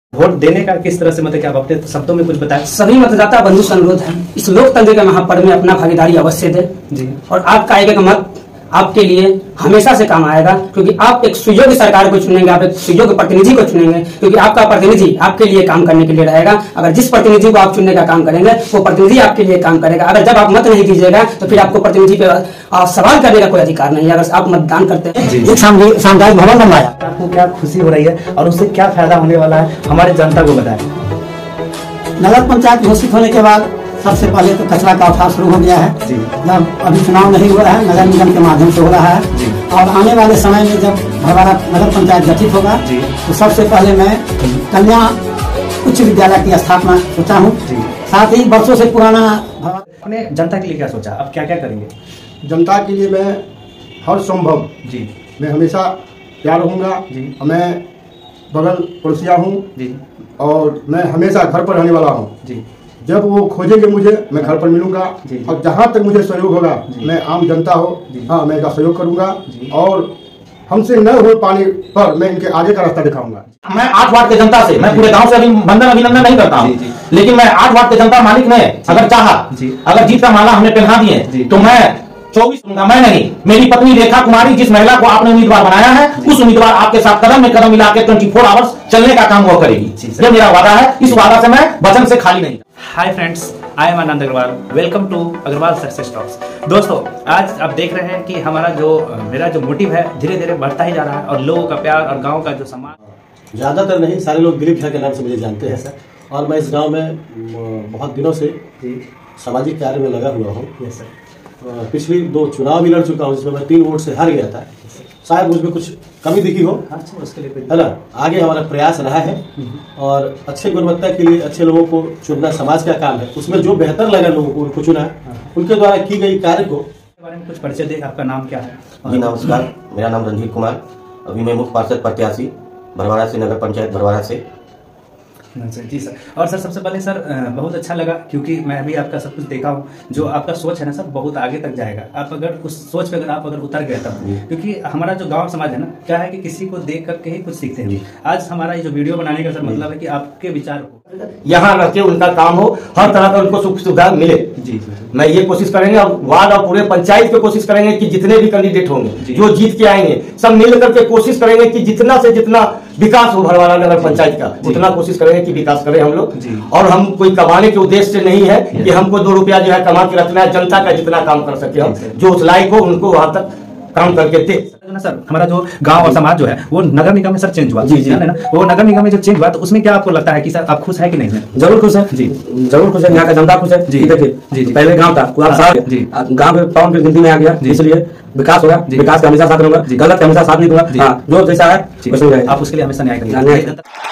Vote देने का किस तरह से मतलब क्या आप अपने शब्दों में कुछ बताएं। सभी मतदाता बंधु से अनुरोध है, इस लोकतंत्र के महापर्व में अपना भागीदारी अवश्य दे जी। और आपका एक एक मत आपके लिए हमेशा से काम आएगा, क्योंकि आप एक सुयोग्य सरकार को चुनेंगे, आप एक सुयोग्य प्रतिनिधि को चुनेंगे, क्योंकि आपका प्रतिनिधि आपके लिए काम करने के लिए रहेगा। अगर जिस प्रतिनिधि को आप चुनने का काम करेंगे वो प्रतिनिधि आपके लिए काम करेगा। अगर जब आप मत नहीं दीजिएगा तो फिर आपको प्रतिनिधि पे सवाल करने का कोई अधिकार नहीं है। अगर आप मतदान करते हैं, एक सामुदायिक भवन बनवाया, आपको क्या खुशी हो रही है और उससे क्या फायदा होने वाला है हमारे जनता को बताएं। नगर पंचायत घोषित होने के बाद सबसे पहले तो कचरा का उठाव शुरू हो गया है। जब अभी चुनाव नहीं हो रहा है, नगर निगम के माध्यम से हो रहा है और आने वाले समय में जब भरवाड़ा नगर पंचायत गठित होगा तो सबसे पहले मैं कन्या उच्च विद्यालय की स्थापना सोचा हूँ। साथ ही वर्षों से पुराना अपने जनता के लिए क्या सोचा, अब क्या क्या करेंगे? जनता के लिए मैं हर संभव जी मैं हमेशा तैयार रहूँगा। मैं बगल पड़ोसिया हूँ और मैं हमेशा घर पर रहने वाला हूँ जी। जब वो खोजेंगे मुझे, मैं घर पर मिलूंगा और जहाँ तक मुझे सहयोग होगा, मैं आम जनता हो हाँ मैं इसका सहयोग करूंगा और हमसे न हो पाने पर मैं इनके आगे का रास्ता दिखाऊंगा। मैं 8 वार्ड के जनता से, मैं पूरे गांव से अभिनंदन नहीं करता हूँ, लेकिन मैं 8 वार्ड के जनता मालिक ने अगर चाहा, अगर जीत का माला हमने पहना दिए तो मैं 24 दूंगा। मैं नहीं, मेरी पत्नी रेखा कुमारी, जिस महिला को आपने उम्मीदवार बनाया है, उस उम्मीदवार आपके साथ कदम में कदम मिला के 24 आवर्स चलने का काम वो करेगी। ये मेरा वादा है, इस वादा से मैं वचन से खाली नहीं। Hi friends, I am Anand Agarwal, welcome to Agarwal success talks. दोस्तों, आज आप देख रहे हैं कि हमारा मेरा जो मोटिव है धीरे धीरे बढ़ता ही जा रहा है और लोगों का प्यार और गांव का जो सम्मान, ज़्यादातर नहीं सारे लोग दिलीप झा के नाम से मुझे जानते हैं सर। और मैं इस गांव में बहुत दिनों से सामाजिक कार्य में लगा हुआ हूँ। पिछली 2 चुनाव भी लड़ चुका हूँ जिसमें मैं 3 वोट से हार गया था। शायद मुझमें कुछ कमी दिखी हो, उसके लिए है ना। आगे हमारा प्रयास रहा है और अच्छे गुणवत्ता के लिए अच्छे लोगों को चुनना समाज का काम है। उसमें जो बेहतर लगा लोगों को उनको चुना, उनके द्वारा की गई कार्य को बारे में कुछ परिचय दे। आपका नाम क्या है? जी नमस्कार, मेरा नाम रणधीर कुमार, अभी मैं मुख्य पार्षद प्रत्याशी भरवाड़ा से, नगर पंचायत भरवाड़ा से। जी सर। और सर सबसे पहले सर बहुत अच्छा लगा क्योंकि मैं भी आपका सब कुछ देखा हूँ। जो आपका सोच है ना सर बहुत आगे तक जाएगा। आप अगर उस सोच पे अगर उतर गए तब, क्योंकि हमारा जो गांव समाज है ना, क्या है कि किसी को देख करके ही कुछ सीखते हैं। आज हमारा ये जो वीडियो बनाने का सर मतलब है कि आपके विचार हो, यहाँ रह के उनका काम हो, हर तरह का उनको सुख सुविधा मिले। जी मैं ये कोशिश करेंगे और वार्ड और पूरे पंचायत पे कोशिश करेंगे कि जितने भी कैंडिडेट होंगे जो जीत के आएंगे सब मिल करके कोशिश करेंगे कि जितना से जितना विकास हो भरवाड़ा नगर पंचायत का, उतना कोशिश करेंगे कि विकास करें हम लोग। और हम कोई कमाने के उद्देश्य से नहीं है कि हमको 2 रुपया जो है कमा के रखना है। जनता का जितना काम कर सके हम, जो उस लायक हो उनको वहां तक काम करके दे। सर हमारा जो गांव और समाज जो है वो नगर निगम में सर चेंज हुआ। जी है ना, वो नगर निगम में जो चेंज हुआ तो उसमें क्या आपको लगता है कि सर आप खुश है कि नहीं? जरूर खुश है जी, जरूर खुश है। यहाँ का जनता खुश है जी। देखिए जी पहले गांव था, गांव में पाउंड की गिनती में आ गया, इसलिए विकास होगा। विकास का हमेशा साथ रहूंगा, गलत का हमेशा साथ नहीं दूंगा। जो जैसा है आप उसके लिए हमेशा न्याय करेंगे।